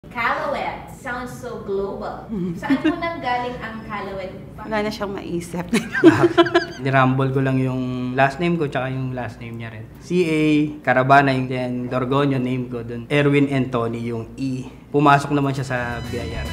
Callowet sounds so global. Saan mo nanggaling ang Callowet? Wala na siyang maisip. Nirumble ko lang yung last name ko tsaka yung last name niya rin. C.A. Carabana, yung then Dorgonio name ko dun. Erwin Anthony yung E. Pumasok naman siya sa BIR.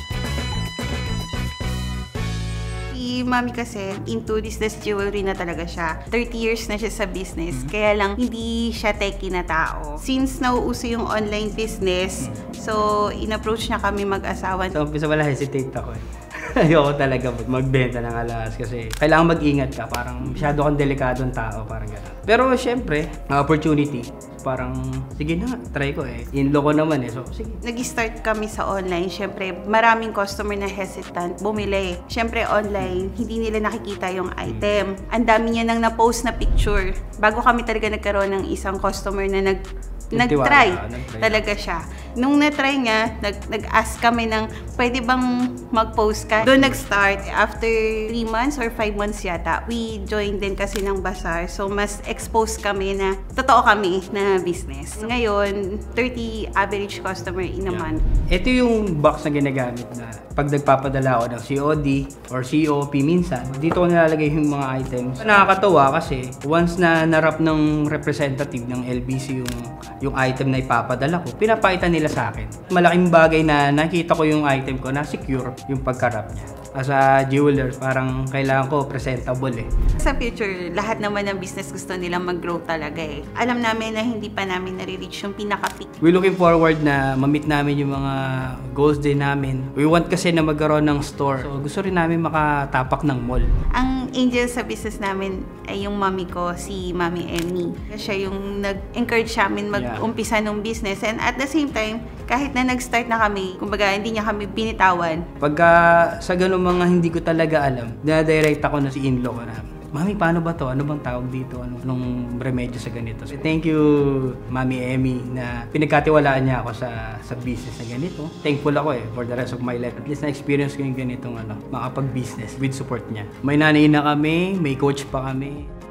Si Mami kasi into business jewelry na talaga siya. 30 years na siya sa business. Kaya lang hindi siya techie na tao. Since nauuso yung online business, so in-approach niya kami mag-asawa. So, umpisa wala hesitate ako eh. Ayoko talaga magbenta ng alahas kasi kailangan mag-ingat ka. Parang masyado kang delikadong tao, parang gano'n. Pero syempre, opportunity. Parang, sige na, try ko eh. In-law ko naman eh, so sige. Nag-start kami sa online. Syempre, maraming customer na hesitant bumili. Syempre, online, hindi nila nakikita yung item. Ang dami niya nang na-post na picture. Bago kami talaga nagkaroon ng isang customer na nag-try talaga siya. Nung na-try niya, nag-ask kami ng, pwede bang mag-post ka? Doon nag-start. After 3 months or 5 months yata, we joined din kasi ng bazaar. So, mas exposed kami na, totoo kami na business. Ngayon, 30 average customer in a month. Ito yung box na ginagamit na pag nagpapadala ako ng COD or COP minsan, dito ko nilalagay yung mga items. Nakakatawa kasi once na narap ng representative ng LBC yung item na ipapadala ko, pinapakita nila sa akin. Malaking bagay na nakita ko yung item ko na secure yung pagkarap niya. As a jeweler, parang kailangan ko presentable eh. Sa future, lahat naman ng business gusto nilang mag-grow talaga eh. Alam namin na hindi pa namin nare-reach yung pinaka-peak. We're looking forward na ma-meet namin yung mga goals din namin. We want kasi na magkaroon ng store. So gusto rin namin makatapak ng mall. Ang angel sa business namin ay yung mami ko, si Mami Emmy. Siya yung nag-encourage sa amin mag-umpisa ng business. And at the same time, kahit na nag-start na kami, kumbaga hindi niya kami binitawan. Pagka sa ganung mga hindi ko talaga alam, dinadirect ako na si in-law ko na, Mami, paano ba to? Ano bang tawag dito? Anong remedyo sa ganito? So, thank you, Mami Emmy, na pinagkatiwalaan niya ako sa business na ganito. Thankful ako eh, for the rest of my life. At least na-experience ko yung ganitong makapag-business with support niya. May nanay na kami, may coach pa kami.